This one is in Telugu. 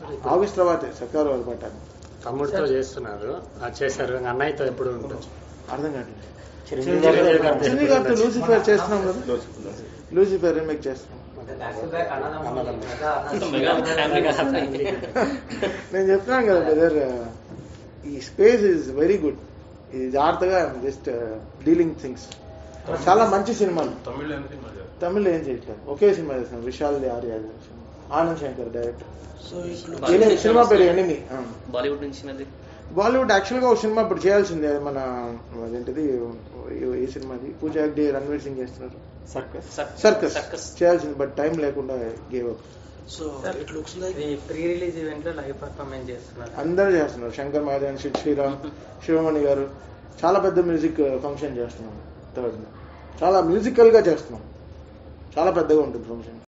ఆగస్ట్ తర్వాతే సర్కారు వాళ్ళు పట్టాలి. తమ్ముడితో చేస్తున్నారు, చేశారు. అన్నయ్యతో ఎప్పుడు ఉంటుంది అర్థం కావట్లేదు. చిన్ని గారితో లూసిఫర్ చేస్తున్నాం కదా, లూసిఫర్ రీమేక్ చేస్తున్నాం. నేను చెప్తున్నాను కదా బ్రదర్, ఈ స్పేస్ ఈజ్ వెరీ గుడ్. ఇది జాగ్రత్తగా జస్ట్ డీలింగ్ థింగ్స్. చాలా మంచి సినిమాలు. తమిళ్ ఏం చేయట్లేదు, ఒకే సినిమా చేస్తున్నాం, విశాల్ ఆర్య, ఆనంద్ శంకర్ డైరెక్టర్. సినిమా పేరు ఎనిమి. బాలీవుడ్ నుంచి బాలీవుడ్ యాక్చువల్ గా ఒక సినిమా ఇప్పుడు చేయాల్సిందే, మన అదేంటిది ఈ సినిమాది పూజా హెగ్డే, రణ్వీర్ సింగ్ చేస్తున్నారు, సర్కస్ చేయాల్సింది, బట్ టైం లేకుండా gave up. So it looks like pre release event లో లైవ్ పర్ఫార్మెన్స్ చేస్తున్నారు, అందరూ చేస్తున్నారు. శంకర్ మహాదేవన్, శ్రీరామ్, శివమణి గారు చాలా పెద్ద మ్యూజిక్ ఫంక్షన్ చేస్తున్నాం. థర్డ్ చాలా మ్యూజికల్ గా చేస్తున్నాం, చాలా పెద్దగా ఉంటుంది ఫంక్షన్.